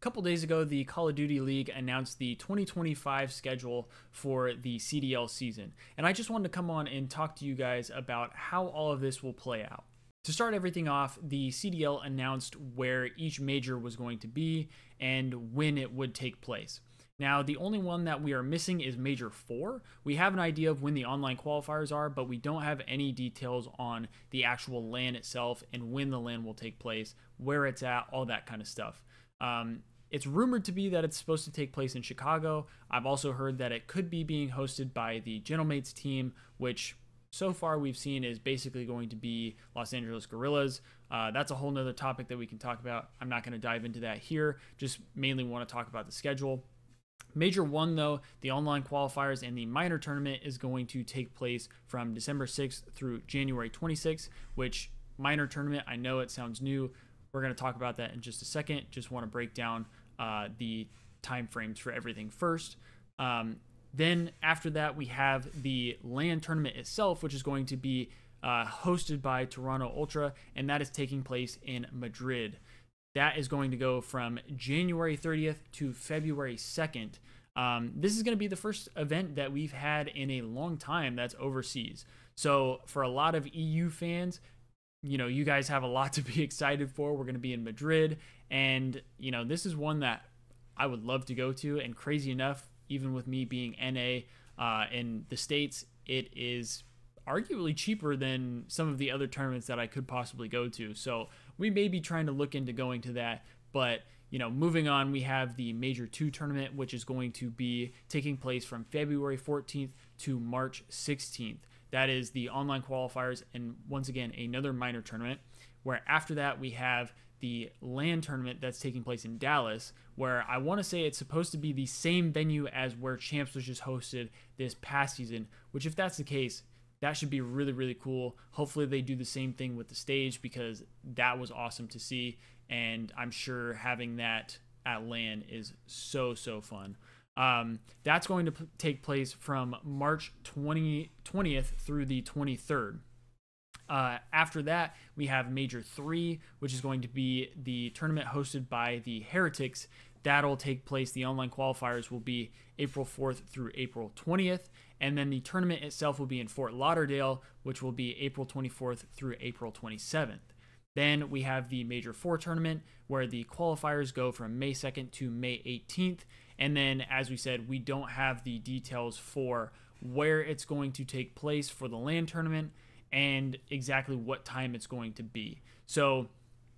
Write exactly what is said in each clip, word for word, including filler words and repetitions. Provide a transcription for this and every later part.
couple days ago, the Call of Duty League announced the twenty twenty-five schedule for the C D L season. And I just wanted to come on and talk to you guys about how all of this will play out. To start everything off, the C D L announced where each major was going to be and when it would take place. Now, the only one that we are missing is Major four. We have an idea of when the online qualifiers are, but we don't have any details on the actual LAN itself and when the LAN will take place, where it's at, all that kind of stuff. Um, it's rumored to be that it's supposed to take place in Chicago. I've also heard that it could be being hosted by the Gentlemates team, which so far we've seen is basically going to be Los Angeles Guerrillas. Uh, that's a whole nother topic that we can talk about. I'm not going to dive into that here, just mainly want to talk about the schedule. Major one, though, the online qualifiers and the minor tournament is going to take place from December sixth through January twenty-sixth, which minor tournament, I know it sounds new. We're going to talk about that in just a second. Just want to break down uh, the time frames for everything first. Um, then after that, we have the LAN tournament itself, which is going to be uh, hosted by Toronto Ultra, and that is taking place in Madrid. That is going to go from January thirtieth to February second. Um, this is going to be the first event that we've had in a long time that's overseas. So for a lot of E U fans, you know, you guys have a lot to be excited for. We're going to be in Madrid, and you know, this is one that I would love to go to. And crazy enough, even with me being N A uh, in the States, it is arguably cheaper than some of the other tournaments that I could possibly go to. So we may be trying to look into going to that. But, you know, moving on, we have the Major two tournament, which is going to be taking place from February fourteenth to March sixteenth. That is the online qualifiers and, once again, another minor tournament, where after that we have the LAN tournament that's taking place in Dallas, where I want to say it's supposed to be the same venue as where Champs was just hosted this past season, which if that's the case, that should be really, really cool. Hopefully they do the same thing with the stage, because that was awesome to see. And I'm sure having that at LAN is so, so fun. Um, that's going to p- take place from March twentieth through the twenty-third. Uh, after that, we have Major three, which is going to be the tournament hosted by the Heretics. That'll take place, the online qualifiers will be April fourth through April twentieth. And then the tournament itself will be in Fort Lauderdale, which will be April twenty-fourth through April twenty-seventh. Then we have the Major four tournament, where the qualifiers go from May second to May eighteenth. And then, as we said, we don't have the details for where it's going to take place for the LAN tournament and exactly what time it's going to be. So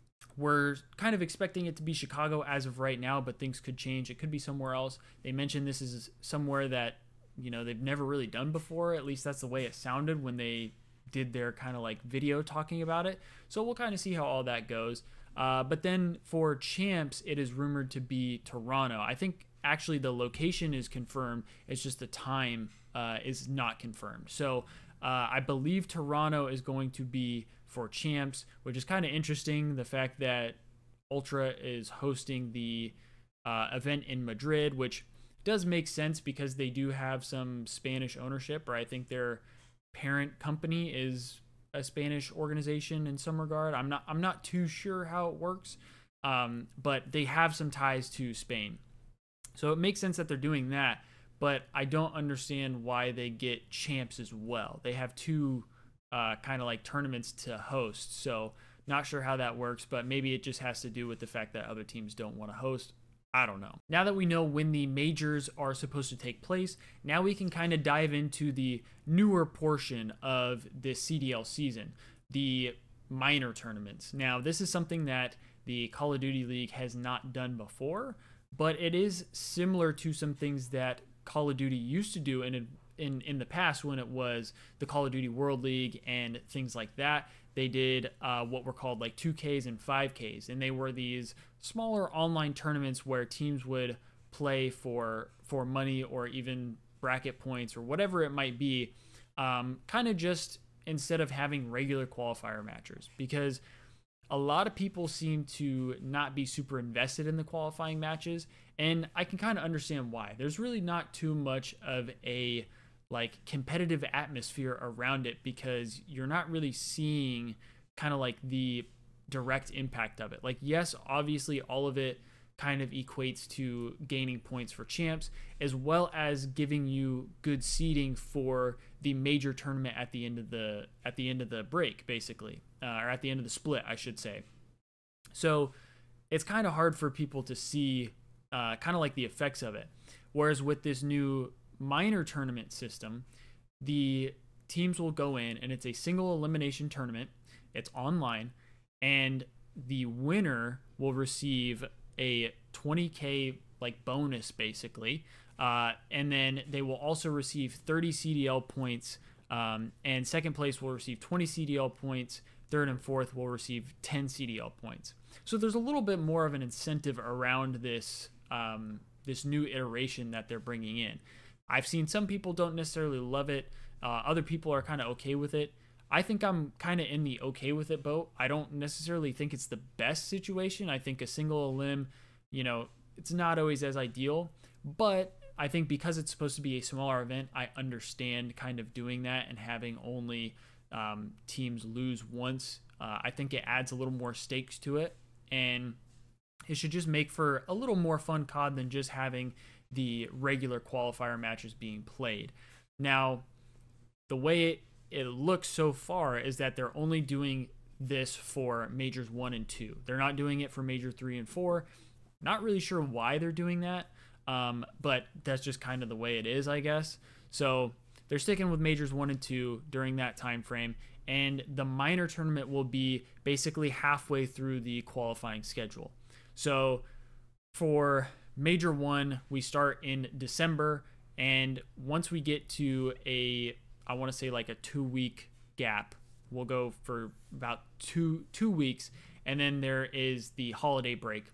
we're kind of expecting it to be Chicago as of right now, but things could change. It could be somewhere else. They mentioned this is somewhere that, you know, they've never really done before. At least that's the way it sounded when they did their kind of like video talking about it. So we'll kind of see how all that goes. Uh, but then for Champs, it is rumored to be Toronto. I think actually the location is confirmed. It's just the time uh, is not confirmed. So uh, I believe Toronto is going to be for Champs, which is kind of interesting. The fact that Ultra is hosting the uh, event in Madrid, which does make sense because they do have some Spanish ownership, or I think their parent company is a Spanish organization in some regard. I'm not I'm not too sure how it works, um, but they have some ties to Spain. So it makes sense that they're doing that, but I don't understand why they get Champs as well. They have two uh, kind of like tournaments to host, so not sure how that works, but maybe it just has to do with the fact that other teams don't want to host. I don't know. Now that we know when the majors are supposed to take place, now we can kind of dive into the newer portion of this C D L season, the minor tournaments. Now, this is something that the Call of Duty League has not done before, but it is similar to some things that Call of Duty used to do in in in the past when it was the Call of Duty World League and things like that. They did uh, what were called like two Ks and five Ks, and they were these smaller online tournaments where teams would play for for money or even bracket points or whatever it might be, um, kind of just instead of having regular qualifier matches, because a lot of people seem to not be super invested in the qualifying matches, and I can kind of understand why. There's really not too much of a like competitive atmosphere around it, because you're not really seeing kind of like the direct impact of it. Like, yes, obviously all of it kind of equates to gaining points for champs, as well as giving you good seeding for the major tournament at the end of the at the end of the break, basically, uh, or at the end of the split, I should say. So it's kind of hard for people to see uh, kind of like the effects of it. Whereas with this new minor tournament system, the teams will go in and it's a single elimination tournament. It's online, and the winner will receive a twenty K like bonus, basically. Uh, and then they will also receive thirty C D L points, um, and second place will receive twenty C D L points. Third and fourth will receive ten C D L points. So there's a little bit more of an incentive around this um, this new iteration that they're bringing in. I've seen some people don't necessarily love it. Uh, other people are kind of okay with it. I think I'm kind of in the okay with it boat. I don't necessarily think it's the best situation. I think a single elim, you know, it's not always as ideal. But I think because it's supposed to be a smaller event, I understand kind of doing that and having only um, teams lose once. Uh, I think it adds a little more stakes to it. And it should just make for a little more fun C O D than just having the regular qualifier matches being played. Now, the way it it looks so far is that they're only doing this for majors one and two. They're not doing it for major three and four. Not really sure why they're doing that, um, but that's just kind of the way it is, I guess. So they're sticking with majors one and two during that time frame, and the minor tournament will be basically halfway through the qualifying schedule. So for major one, we start in December, and once we get to a I want to say like a two week gap. We'll go for about two two weeks, and then there is the holiday break.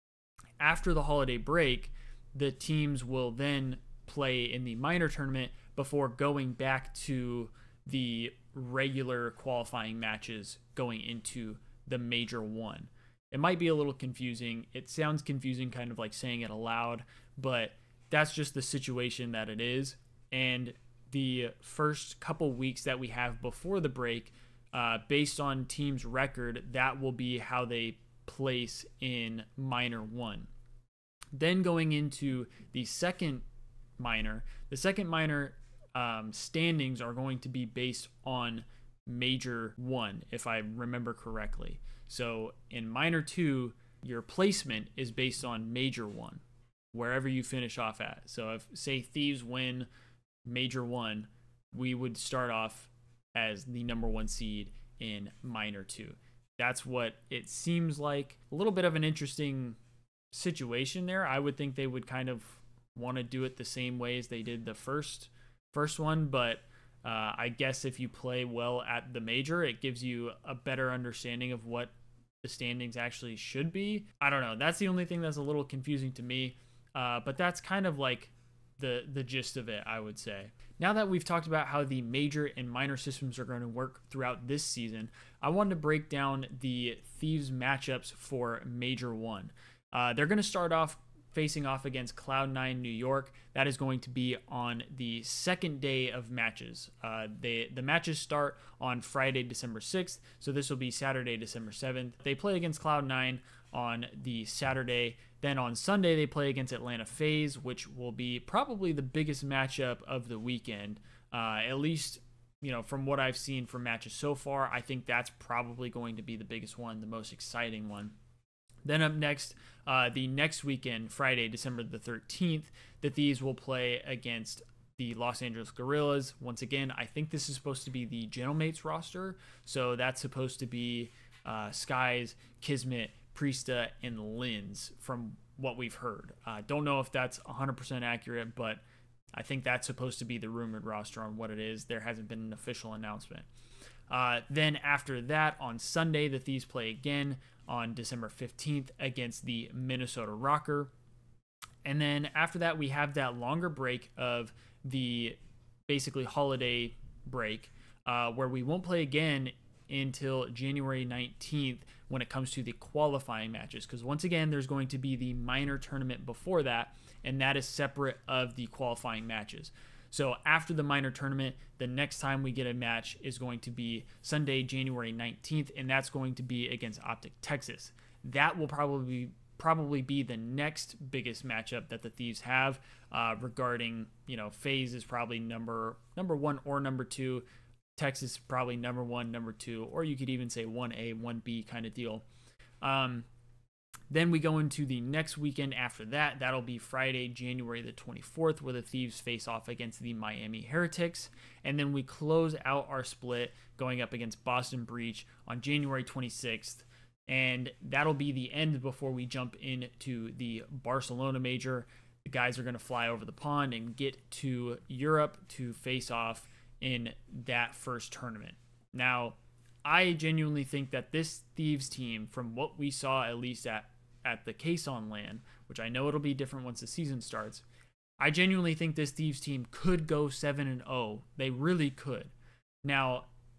After the holiday break, the teams will then play in the minor tournament before going back to the regular qualifying matches going into the major one. It might be a little confusing. It sounds confusing kind of like saying it aloud, but that's just the situation that it is. And the first couple weeks that we have before the break, uh, based on teams' record, that will be how they place in minor one. Then going into the second minor, the second minor um, standings are going to be based on major one, if I remember correctly. So in minor two, your placement is based on major one, wherever you finish off at. So if, say, Thieves win major one, we would start off as the number one seed in minor two. That's what it seems like. A little bit of an interesting situation there. I would think they would kind of want to do it the same way as they did the first first one, but uh, I guess if you play well at the major, it gives you a better understanding of what the standings actually should be. I don't know. That's the only thing that's a little confusing to me, uh, but that's kind of like the the gist of it, I would say. Now that we've talked about how the major and minor systems are going to work throughout this season, I wanted to break down the Thieves matchups for major one. Uh, they're going to start off facing off against Cloud nine New York. That is going to be on the second day of matches. Uh, they, the matches start on Friday, December sixth, so this will be Saturday, December seventh. They play against Cloud nine on the Saturday. Then on Sunday, they play against Atlanta FaZe, which will be probably the biggest matchup of the weekend. Uh, at least, you know, from what I've seen from matches so far, I think that's probably going to be the biggest one, the most exciting one. Then up next, uh, the next weekend, Friday, December the thirteenth, the Thieves will play against the Los Angeles Guerrillas. Once again, I think this is supposed to be the Gentlemates roster, so that's supposed to be uh, Skies, Kismet, Priesta, and Lins from what we've heard. Uh, don't know if that's one hundred percent accurate, but I think that's supposed to be the rumored roster on what it is. There hasn't been an official announcement. Uh, then after that, on Sunday, the Thieves play again on December fifteenth against the Minnesota Rocker. And then after that, we have that longer break of the basically holiday break uh, where we won't play again until January nineteenth when it comes to the qualifying matches, because once again there's going to be the minor tournament before that, and that is separate of the qualifying matches. So after the minor tournament, the next time we get a match is going to be Sunday, January nineteenth, and that's going to be against Optic Texas. That will probably probably be the next biggest matchup that the Thieves have uh, regarding, you know, FaZe is probably number number one or number two. Texas is probably number one, number two, or you could even say one A, one B kind of deal. Um, then we go into the next weekend after that. That'll be Friday, January the twenty-fourth, where the Thieves face off against the Miami Heretics. And then we close out our split going up against Boston Breach on January twenty-sixth. And that'll be the end before we jump into the Barcelona major. The guys are going to fly over the pond and get to Europe to face off in that first tournament. Now, I genuinely think that this Thieves team, from what we saw at least at, at the Caisson LAN, which I know it'll be different once the season starts, I genuinely think this Thieves team could go seven and oh. They really could. Now,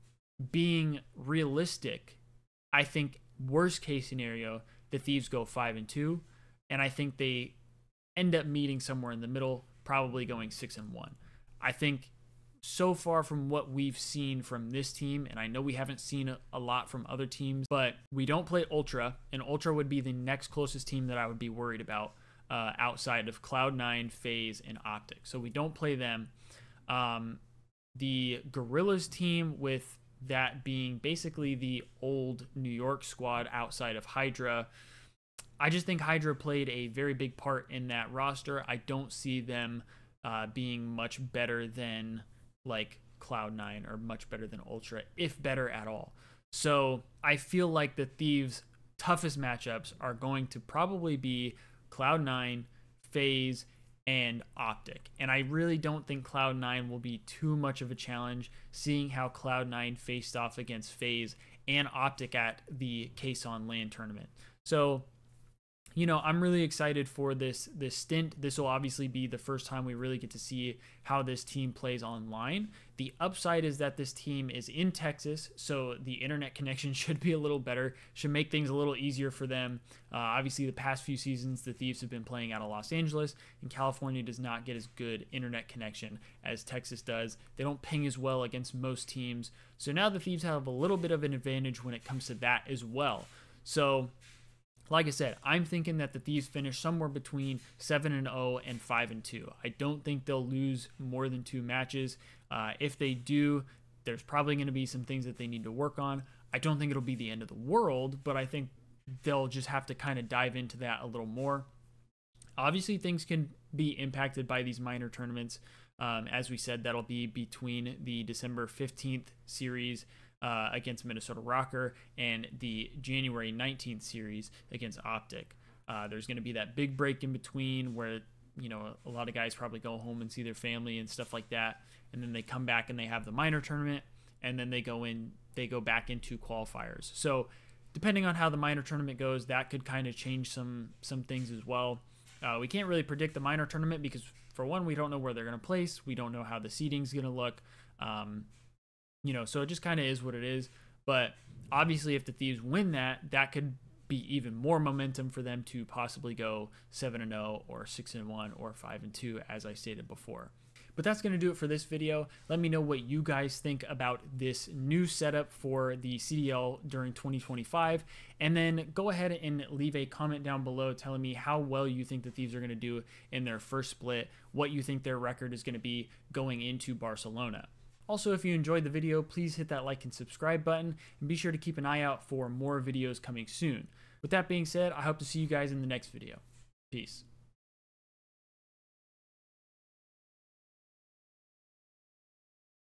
being realistic, I think worst case scenario, the Thieves go five and two, and I think they end up meeting somewhere in the middle, probably going six and one. I think so far from what we've seen from this team, and I know we haven't seen a, a lot from other teams, but we don't play Ultra, and Ultra would be the next closest team that I would be worried about uh, outside of Cloud nine, FaZe, and Optic. So we don't play them. Um, the Gorillas team, with that being basically the old New York squad outside of Hydra, I just think Hydra played a very big part in that roster. I don't see them uh, being much better than like Cloud nine or much better than Ultra, if better at all. So I feel like the Thieves' toughest matchups are going to probably be Cloud nine, FaZe, and Optic. And I really don't think Cloud nine will be too much of a challenge, seeing how Cloud nine faced off against FaZe and Optic at the Caisson LAN tournament. So, you know, I'm really excited for this this stint. This will obviously be the first time we really get to see how this team plays online. The upside is that this team is in Texas, so the internet connection should be a little better, should make things a little easier for them. Uh, obviously, the past few seasons, the Thieves have been playing out of Los Angeles, and California does not get as good internet connection as Texas does. They don't ping as well against most teams. So now the Thieves have a little bit of an advantage when it comes to that as well. So, like I said, I'm thinking that the Thieves finish somewhere between seven and oh and five and two. I don't think they'll lose more than two matches. Uh, if they do, there's probably going to be some things that they need to work on. I don't think it'll be the end of the world, but I think they'll just have to kind of dive into that a little more. Obviously, things can be impacted by these minor tournaments. Um, as we said, that'll be between the December fifteenth series Uh, against Minnesota Rocker and the January nineteenth series against Optic. Uh, there's going to be that big break in between where, you know, a lot of guys probably go home and see their family and stuff like that, and then they come back and they have the minor tournament, and then they go in, they go back into qualifiers. So depending on how the minor tournament goes, that could kind of change some some things as well. Uh, we can't really predict the minor tournament because, for one, we don't know where they're going to place. We don't know how the seeding's going to look. Um, You know, so it just kind of is what it is. But obviously, if the Thieves win that, that could be even more momentum for them to possibly go seven and oh or six and one or five and two, as I stated before. But that's going to do it for this video. Let me know what you guys think about this new setup for the C D L during twenty twenty-five. And then go ahead and leave a comment down below telling me how well you think the Thieves are going to do in their first split, what you think their record is going to be going into Barcelona. Also, if you enjoyed the video, please hit that like and subscribe button, and be sure to keep an eye out for more videos coming soon. With that being said, I hope to see you guys in the next video. Peace.